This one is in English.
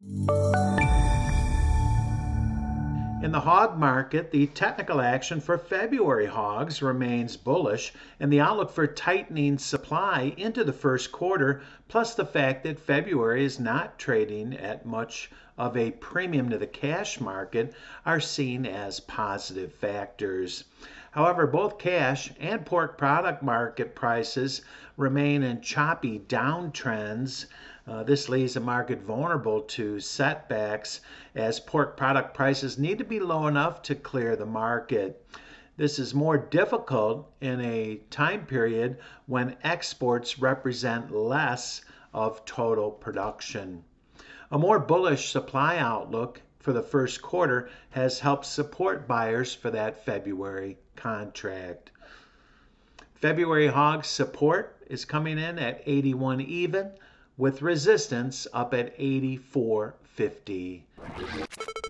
In the hog market, the technical action for February hogs remains bullish, and the outlook for tightening supply into the first quarter, plus the fact that February is not trading at much of a premium to the cash market, are seen as positive factors. However, both cash and pork product market prices remain in choppy downtrends. This leaves the market vulnerable to setbacks as pork product prices need to be low enough to clear the market. This is more difficult in a time period when exports represent less of total production. A more bullish supply outlook for the first quarter has helped support buyers for that February contract. February hog support is coming in at 81 even, with resistance up at 84.50.